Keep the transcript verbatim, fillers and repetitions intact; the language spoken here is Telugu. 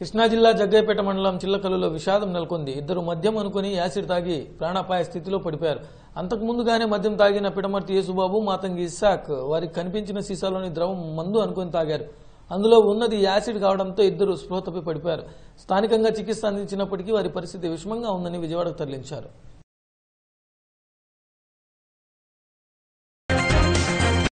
కృష్ణా జిల్లా జగ్గయ్యపేట మండలం చిల్లకల్లులో విషాదం నెలకొంది. ఇద్దరు మద్యం అనుకుని యాసిడ్ తాగి ప్రాణాపాయ స్థితిలో పడిపోయారు. అంతకు ముందుగానే మద్యం తాగిన పిడమర్తి యేసుబాబు, మాతంగి ఇస్సాక్ వారికి కనిపించిన సీసాలోని ద్రవం మందు అనుకుని తాగారు. అందులో ఉన్నది యాసిడ్ కావడంతో ఇద్దరు స్పృహ తప్పి పడిపోయారు. స్థానికంగా చికిత్స అందించినప్పటికీ వారి పరిస్థితి విషమంగా ఉందని విజయవాడకు తరలించారు.